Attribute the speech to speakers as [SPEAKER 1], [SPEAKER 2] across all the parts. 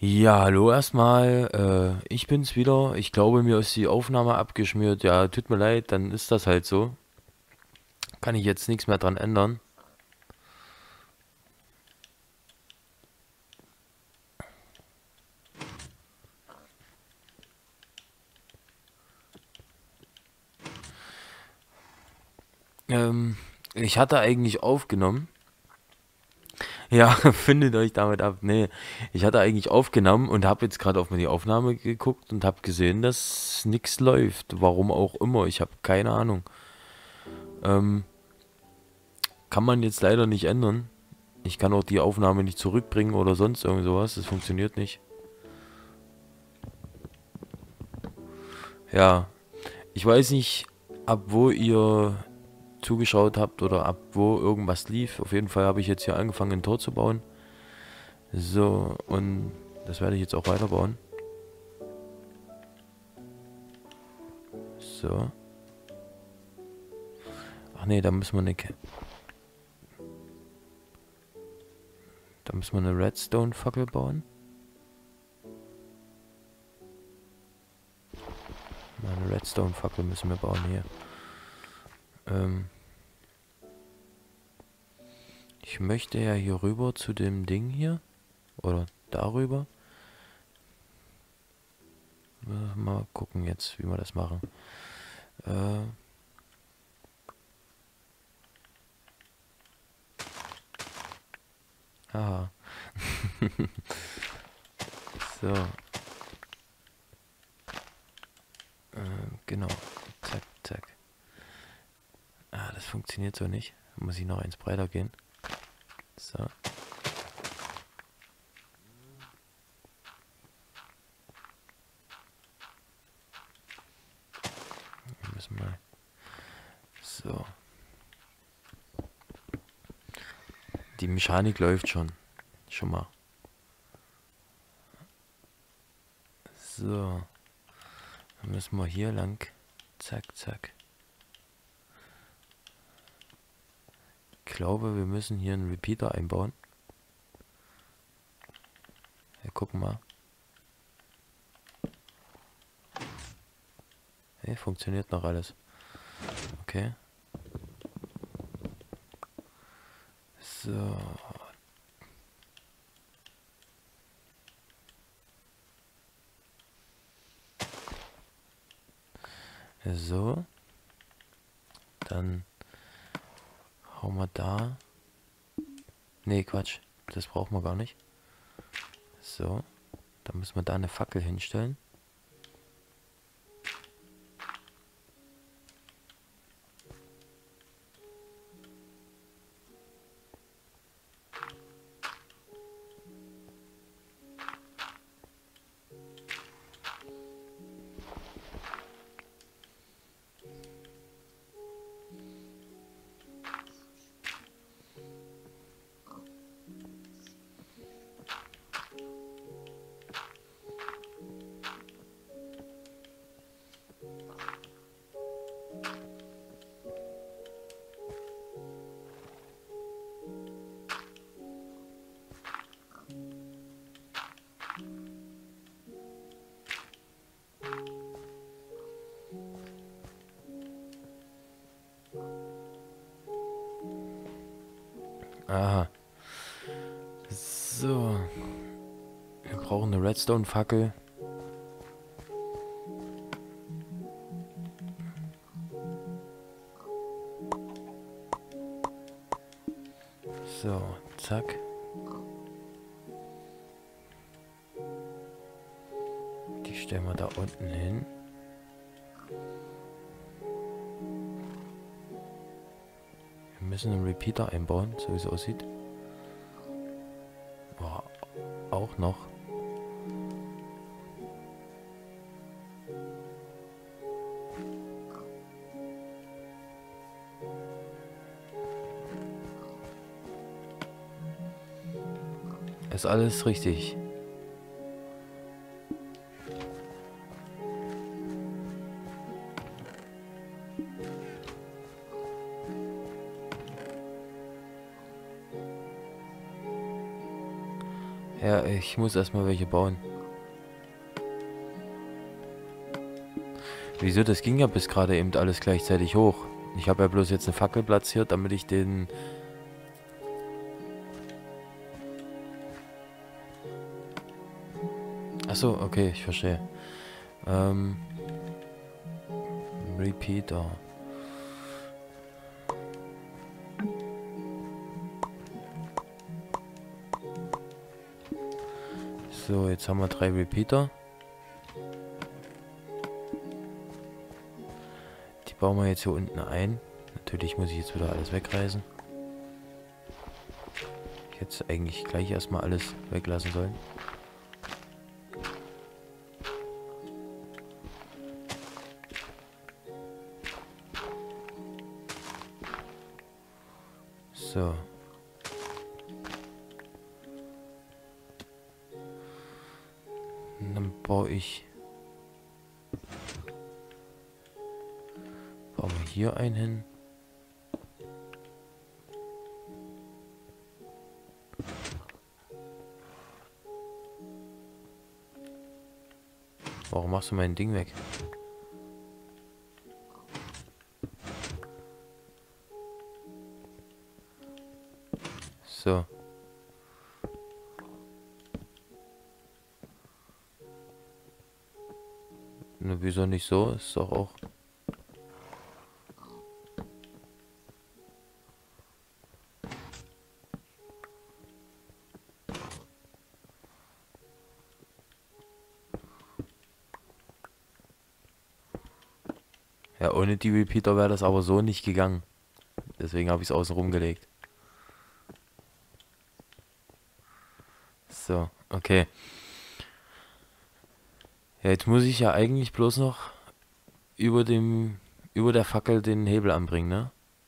[SPEAKER 1] Ja, hallo erstmal. Ich bin's wieder. Ich glaube, mir ist die Aufnahme abgeschmiert. Ja, tut mir leid, dann ist das halt so. Kann ich jetzt nichts mehr dran ändern. Ähm, Ich hatte eigentlich aufgenommen. Ja, findet euch damit ab. Nee, ich hatte eigentlich aufgenommen und habe jetzt gerade auf die Aufnahme geguckt und habe gesehen, dass nichts läuft. Warum auch immer. Ich habe keine Ahnung. Ähm, Kann man jetzt leider nicht ändern. Ich kann auch die Aufnahme nicht zurückbringen oder sonst irgend sowas. Das funktioniert nicht. Ja, ich weiß nicht, ab wo ihr zugeschaut habt oder ab wo irgendwas lief. Auf jeden Fall habe ich jetzt hier angefangen, ein Tor zu bauen. So, und das werde ich jetzt auch weiterbauen. So. Ach nee, da müssen wir eine Redstone-Fackel bauen. Eine Redstone-Fackel müssen wir bauen hier. Ähm, Ich möchte ja hier rüber zu dem Ding hier. Oder darüber. Mal gucken jetzt, wie wir das machen. Äh, Haha. So, genau. Zack, zack. Ah, das funktioniert so nicht. Da muss ich noch eins breiter gehen. So. Wir müssen mal. So. Die Mechanik läuft schon. Schon mal. So. Dann müssen wir hier lang. Zack, zack. Ich glaube, wir müssen hier einen Repeater einbauen. Ja, gucken mal. Hey, funktioniert noch alles. Okay. So. So. Dann hauen wir da. Nee, Quatsch. Das brauchen wir gar nicht. So. Dann müssen wir da eine Fackel hinstellen. Aha. So. Wir brauchen eine Redstone-Fackel. So, zack. Die stellen wir da unten hin. Wir müssen einen Repeater einbauen, so wie es aussieht. Boah, auch noch. Ist alles richtig. Ja, ich muss erstmal welche bauen. Wieso? Das ging ja bis gerade eben alles gleichzeitig hoch. Ich habe ja bloß jetzt eine Fackel platziert, damit ich den... Achso, okay, ich verstehe. Ähm... Repeater. So, jetzt haben wir 3 Repeater. Die bauen wir jetzt hier unten ein. Natürlich muss ich jetzt wieder alles wegreißen. Ich hätte eigentlich gleich erstmal alles weglassen sollen. So. Und dann baue wir hier einen hin. Warum machst du mein Ding weg? So. Na, wieso nicht so? Ist doch auch... Ja, ohne die Repeater wäre das aber so nicht gegangen. Deswegen habe ich es außen rumgelegt. So, okay. Ja, jetzt muss ich ja eigentlich bloß noch über der Fackel den Hebel anbringen, ne?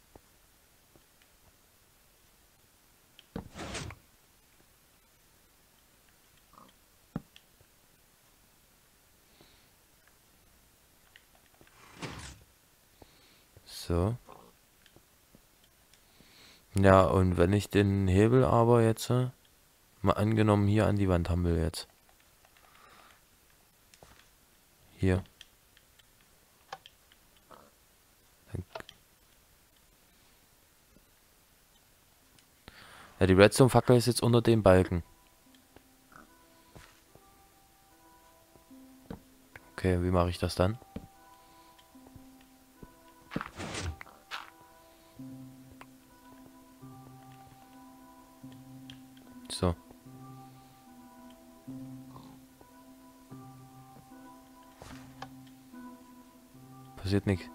[SPEAKER 1] So. Ja, und wenn ich den Hebel aber jetzt mal angenommen hier an die Wand haben will jetzt. Hier. Ja, die Redstone-Fackel ist jetzt unter dem Balken. Okay, wie mache ich das dann? So. Passiert nichts.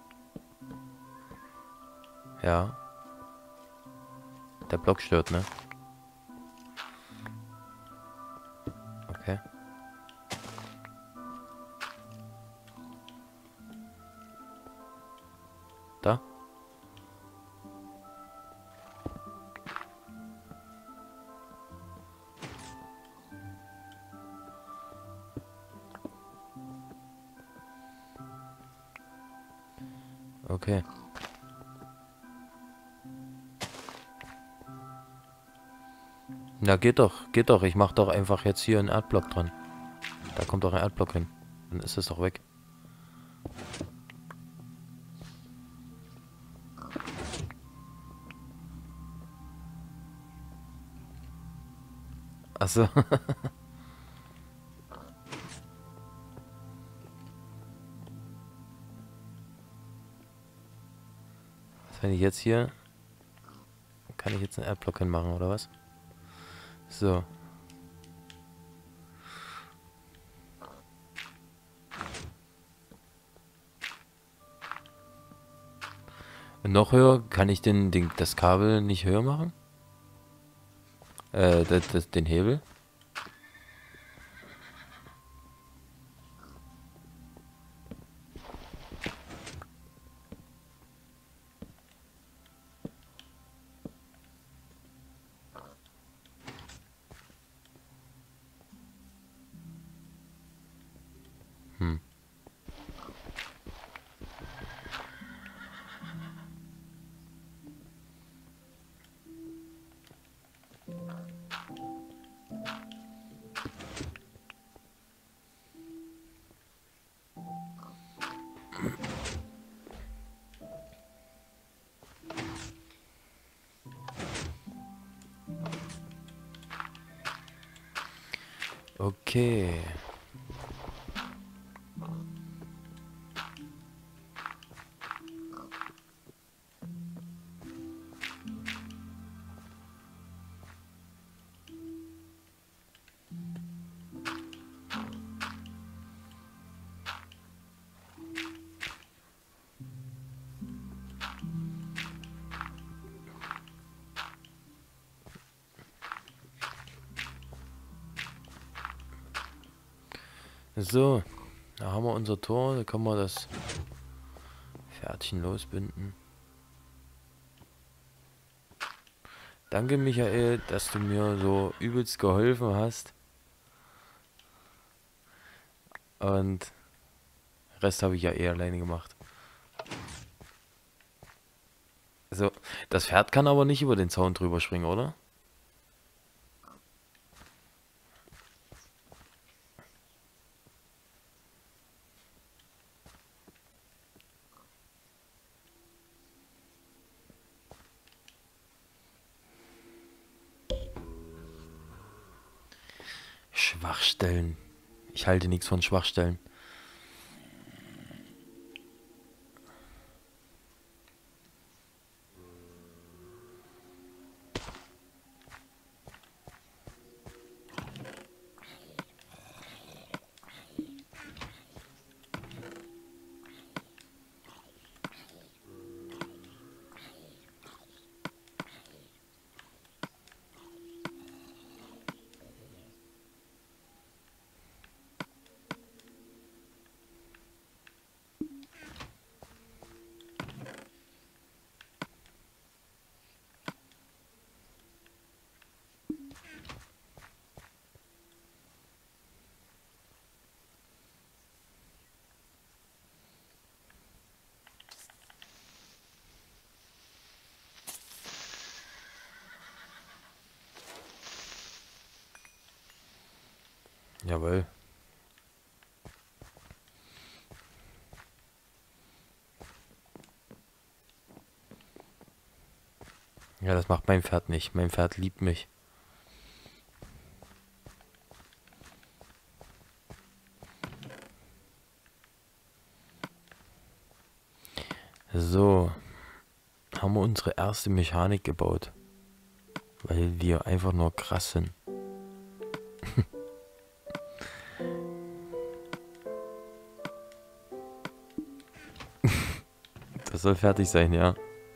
[SPEAKER 1] Ja. Der Block stört, ne? Okay. Da? Okay. Na, geht doch, geht doch. Ich mach doch einfach jetzt hier einen Erdblock dran. Da kommt doch ein Erdblock hin. Dann ist es doch weg. Achso. Was, wenn ich jetzt hier... Kann ich jetzt einen Erdblock hinmachen, oder was? So. Und noch höher? Kann ich das Kabel nicht höher machen? Den Hebel? Hm. Okay. So, da haben wir unser Tor. Da können wir das Pferdchen losbinden. Danke, Michael, dass du mir so übelst geholfen hast. Und den Rest habe ich ja eh alleine gemacht. So, das Pferd kann aber nicht über den Zaun drüber springen, oder? Schwachstellen. Ich halte nichts von Schwachstellen. Jawohl. Ja, das macht mein Pferd nicht. Mein Pferd liebt mich. So, haben wir unsere erste Mechanik gebaut. Weil wir einfach nur krass sind. Das soll fertig sein, ja.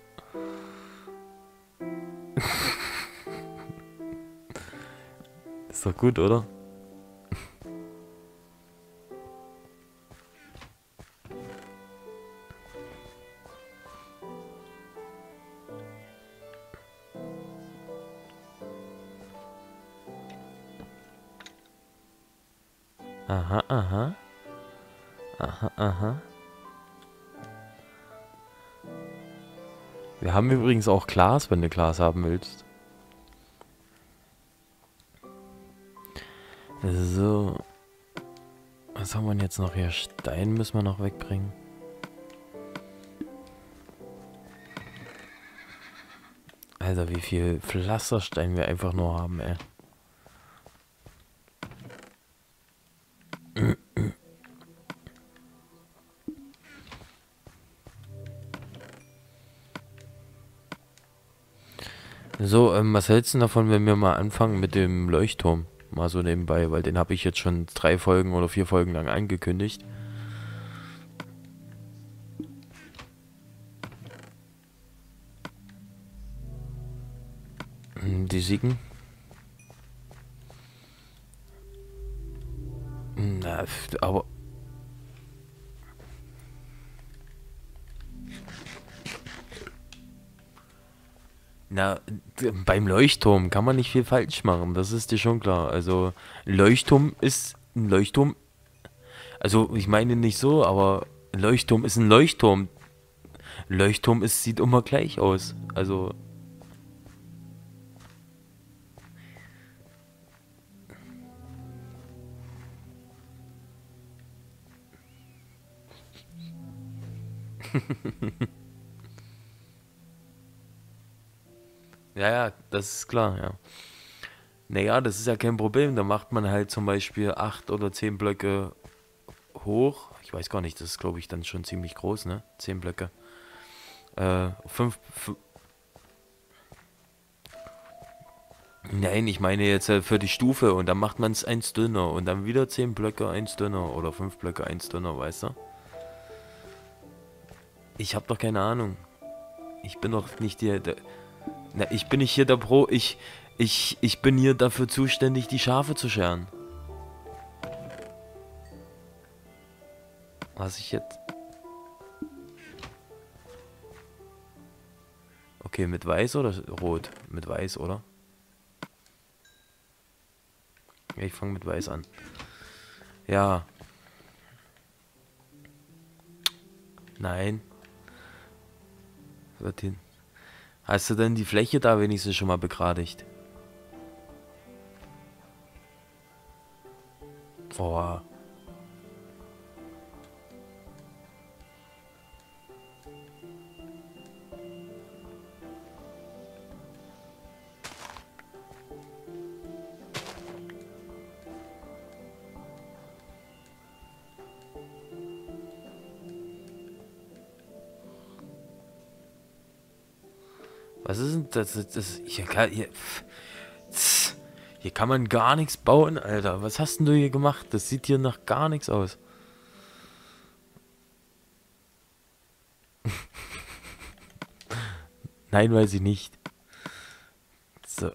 [SPEAKER 1] Ist doch gut, oder? Aha, aha. Aha, aha. Wir haben übrigens auch Glas, wenn du Glas haben willst. So. Was haben wir denn jetzt noch hier? Stein müssen wir noch wegbringen. Alter, wie viel Pflasterstein wir einfach nur haben, ey. So, was hältst du davon, wenn wir mal anfangen mit dem Leuchtturm? Mal so nebenbei, weil den habe ich jetzt schon 3 Folgen oder 4 Folgen lang angekündigt. Die Siegen. Na, aber... Na, beim Leuchtturm kann man nicht viel falsch machen, das ist dir schon klar. Also, Leuchtturm ist ein Leuchtturm. Also, ich meine nicht so, aber ein Leuchtturm ist ein Leuchtturm. Leuchtturm ist, sieht immer gleich aus. Also, ja, ja, das ist klar, ja. Naja, das ist ja kein Problem. Da macht man halt zum Beispiel 8 oder 10 Blöcke hoch. Ich weiß gar nicht, das ist glaube ich dann schon ziemlich groß, ne? 10 Blöcke. Fünf. Nein, ich meine jetzt für die Stufe und dann macht man es eins dünner und dann wieder 10 Blöcke eins dünner oder 5 Blöcke eins dünner, weißt du? Ich habe doch keine Ahnung. Ich bin doch nicht der. Na, ich bin nicht hier der Pro. Ich bin hier dafür zuständig, die Schafe zu scheren. Was ich jetzt. Okay, mit weiß oder rot? Mit weiß, oder? Ja, ich fange mit weiß an. Ja, nein. Wird hin. Hast du denn die Fläche da wenigstens schon mal begradigt? Boah. Was ist denn das hier kann man gar nichts bauen, Alter. Was hast denn du hier gemacht? Das sieht hier nach gar nichts aus. Nein, weiß ich nicht. So,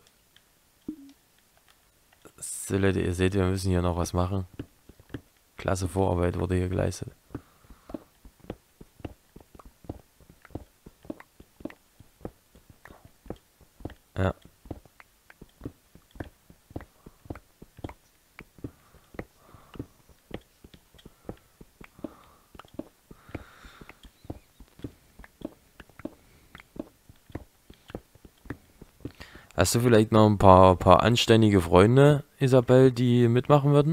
[SPEAKER 1] so Leute, ihr seht, wir müssen hier noch was machen. Klasse Vorarbeit wurde hier geleistet. Ja. Hast du vielleicht noch ein paar anständige Freunde, Isabel, die mitmachen würden?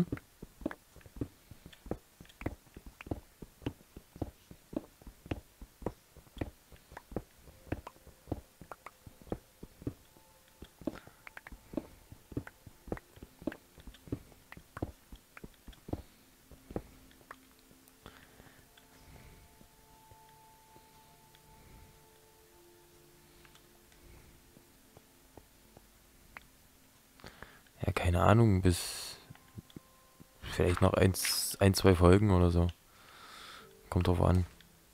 [SPEAKER 1] Ja, keine Ahnung, bis vielleicht noch ein, zwei Folgen oder so. Kommt drauf an.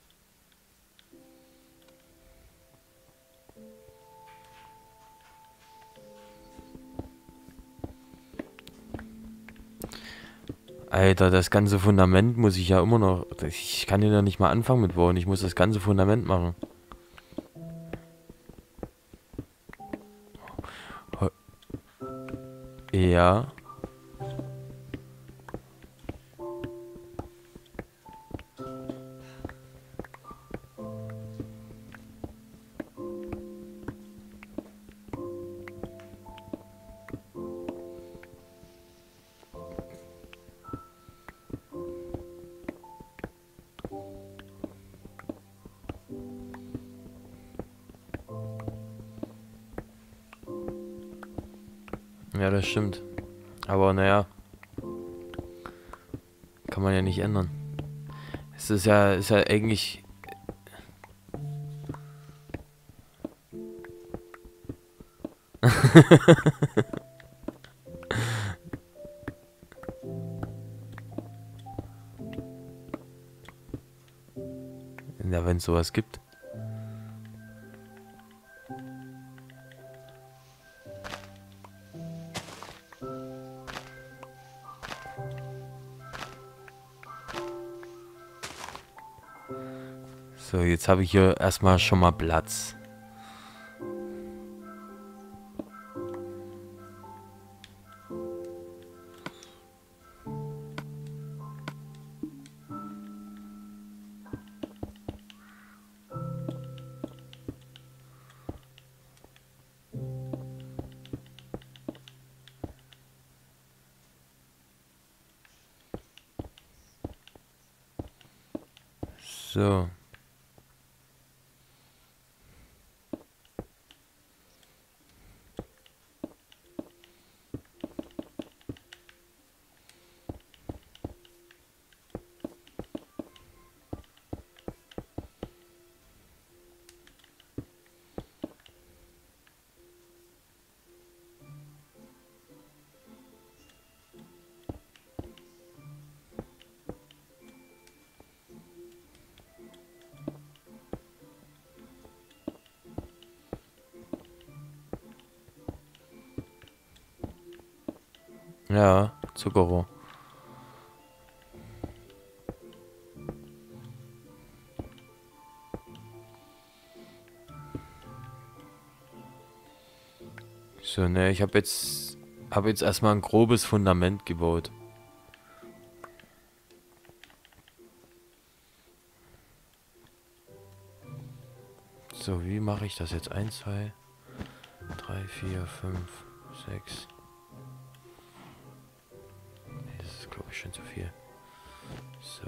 [SPEAKER 1] Alter, das ganze Fundament muss ich ja immer noch. Ich kann ja nicht mal anfangen mit bauen. Ich muss das ganze Fundament machen. Ja. Ja, das stimmt. Aber naja, kann man ja nicht ändern. Es ist ja eigentlich. Ja, wenn es sowas gibt. So, jetzt habe ich hier erstmal schon mal Platz. So. Ja, Zuckerrohr. So, ne, ich habe jetzt erstmal ein grobes Fundament gebaut. So, wie mache ich das jetzt? 1, 2, 3, 4, 5, 6. Nee, das ist, glaube ich, schon zu viel. So.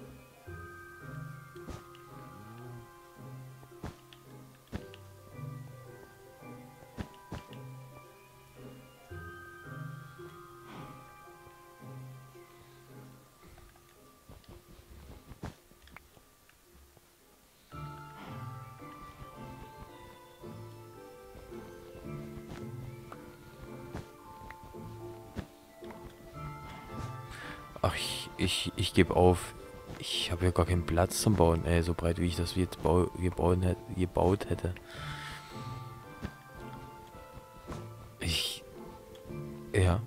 [SPEAKER 1] Ach, ich gebe auf. Ich habe ja gar keinen Platz zum Bauen, ey, so breit wie ich das jetzt gebaut hätte. Ich, ja.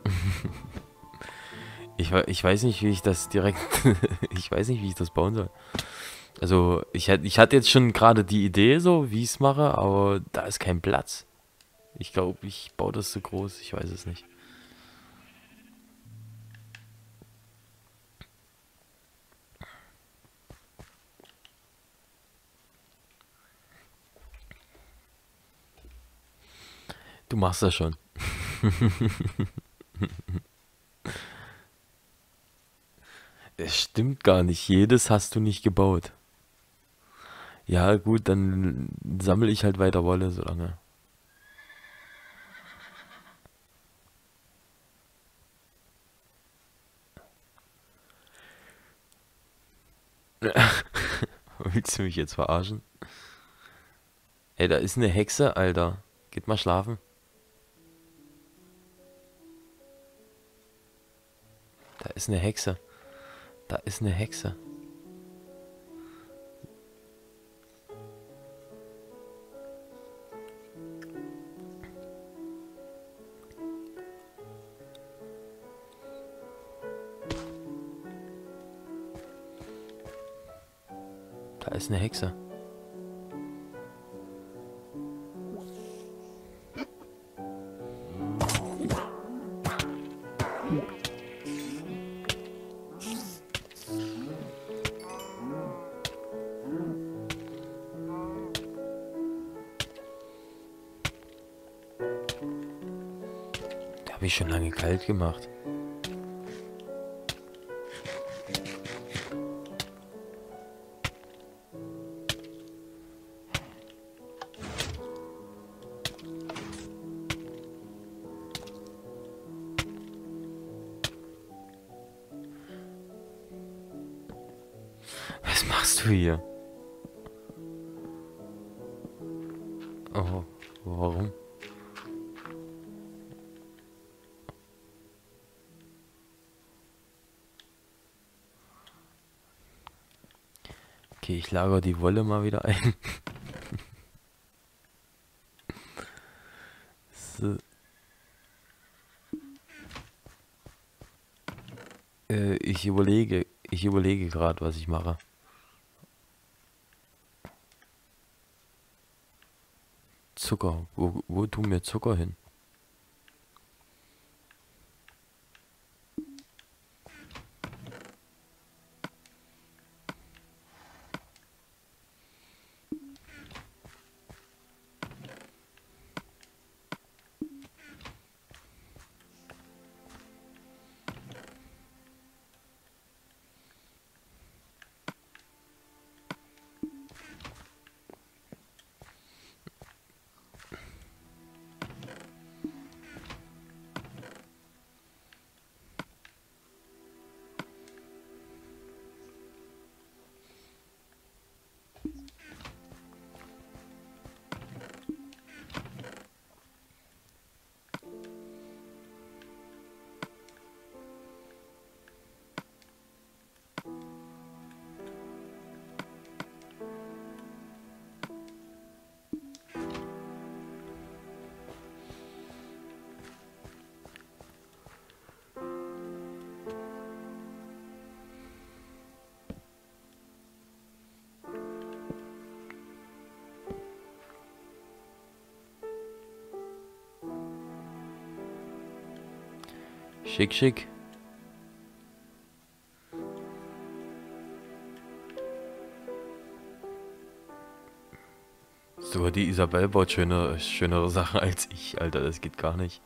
[SPEAKER 1] Ich weiß nicht, wie ich das direkt, ich weiß nicht, wie ich das bauen soll. Also, ich hatte jetzt schon gerade die Idee, so, wie ich es mache, aber da ist kein Platz. Ich glaube, ich baue das zu groß, ich weiß es nicht. Du machst das schon. Es stimmt gar nicht, jedes hast du nicht gebaut. Ja, gut, dann sammle ich halt weiter Wolle, solange. Willst du mich jetzt verarschen? Ey, da ist eine Hexe, Alter. Geht mal schlafen. Da ist eine Hexe. Da ist eine Hexe. Da ist eine Hexe. Da habe ich schon lange kalt gemacht. Was machst du hier? Oh, warum? Okay, ich lagere die Wolle mal wieder ein. So, ich überlege gerade, was ich mache. Zucker. Wo tun wir Zucker hin? Schick, schick. Sogar die Isabel baut schönere Sachen als ich, Alter, das geht gar nicht.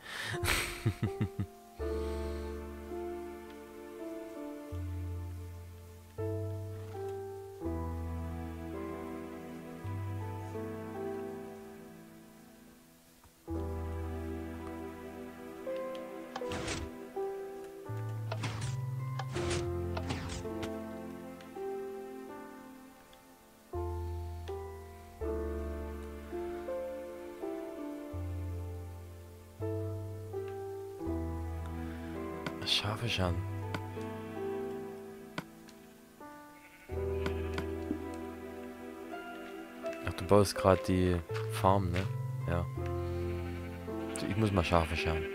[SPEAKER 1] Schafe schauen. Ach, du baust gerade die Farm, ne? Ja. So, ich muss mal Schafe schauen.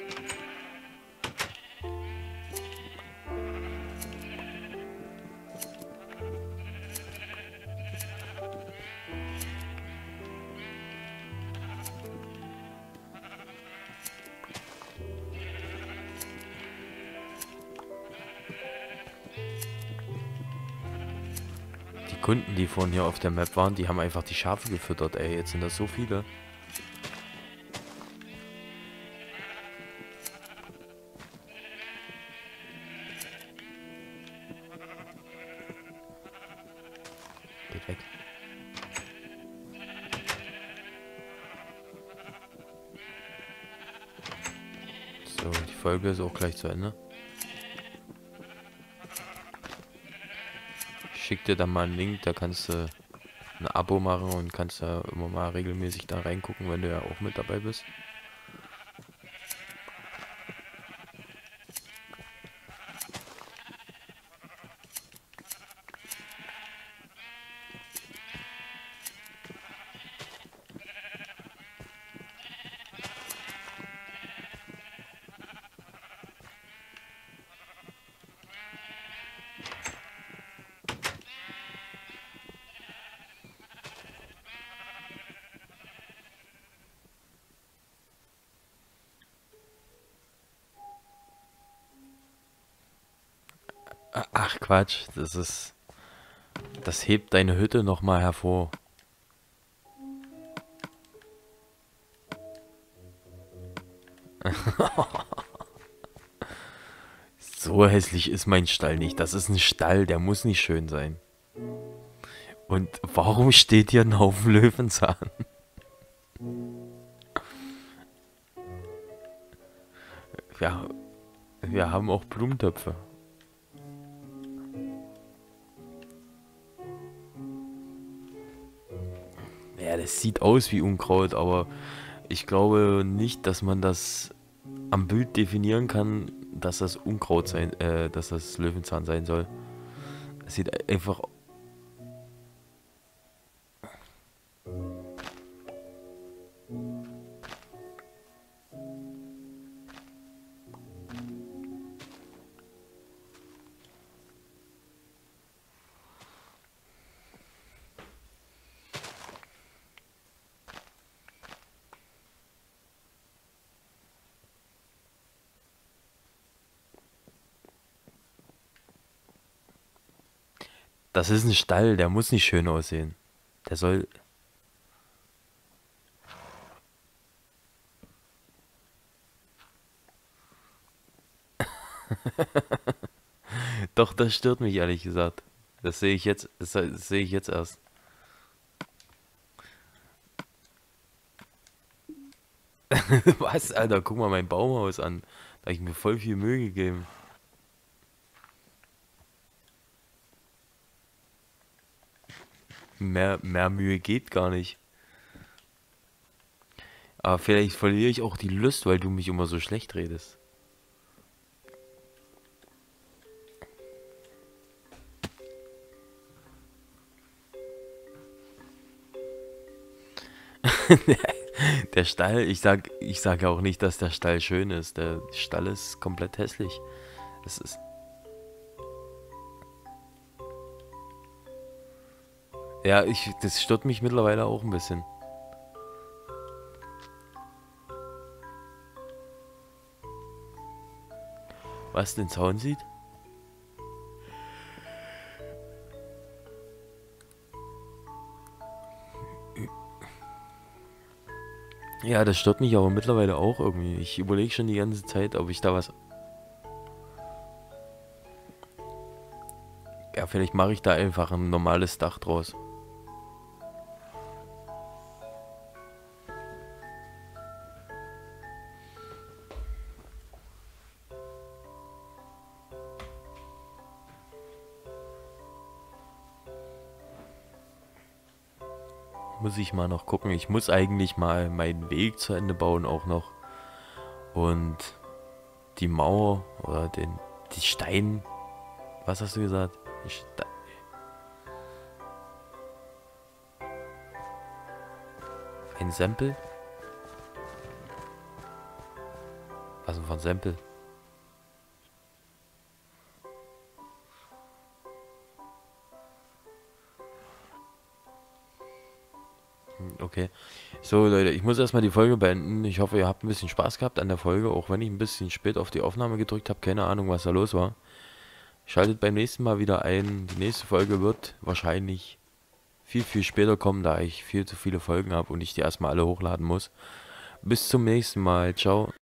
[SPEAKER 1] Die Kunden, die vorhin hier auf der Map waren, die haben einfach die Schafe gefüttert, ey. Jetzt sind das so viele. Geht weg. So, die Folge ist auch gleich zu Ende. Ich schick dir dann mal einen Link, da kannst du ein Abo machen und kannst da immer mal regelmäßig da reingucken, wenn du ja auch mit dabei bist. Ach Quatsch, das hebt deine Hütte noch mal hervor. So hässlich ist mein Stall nicht. Das ist ein Stall, der muss nicht schön sein. Und warum steht hier ein Haufen Löwenzahn? Ja, wir haben auch Blumentöpfe. Ja, das sieht aus wie Unkraut, aber ich glaube nicht, dass man das am Bild definieren kann, dass das Unkraut sein, dass das Löwenzahn sein soll. Es sieht einfach. Das ist ein Stall, der muss nicht schön aussehen. Der soll. Doch, das stört mich ehrlich gesagt. Das sehe ich jetzt, das sehe ich jetzt erst. Was, Alter, guck mal mein Baumhaus an. Da habe ich mir voll viel Mühe gegeben. Mehr Mühe geht gar nicht. Aber vielleicht verliere ich auch die Lust, weil du mich immer so schlecht redest. Der Stall, ich sag ja auch nicht, dass der Stall schön ist. Der Stall ist komplett hässlich. Das ist, ja, das stört mich mittlerweile auch ein bisschen. Was den Zaun sieht? Ja, das stört mich aber mittlerweile auch irgendwie. Ich überlege schon die ganze Zeit, ob ich da was... Ja, vielleicht mache ich da einfach ein normales Dach draus. Muss ich mal noch gucken. Ich muss eigentlich mal meinen Weg zu Ende bauen auch noch. Und die Mauer oder die Stein... Was hast du gesagt? Ein Sempel? Was denn von Sempel? Okay. So, Leute, ich muss erstmal die Folge beenden. Ich hoffe, ihr habt ein bisschen Spaß gehabt an der Folge, auch wenn ich ein bisschen spät auf die Aufnahme gedrückt habe. Keine Ahnung, was da los war. Schaltet beim nächsten Mal wieder ein. Die nächste Folge wird wahrscheinlich viel, viel später kommen, da ich viel zu viele Folgen habe und ich die erstmal alle hochladen muss. Bis zum nächsten Mal. Ciao.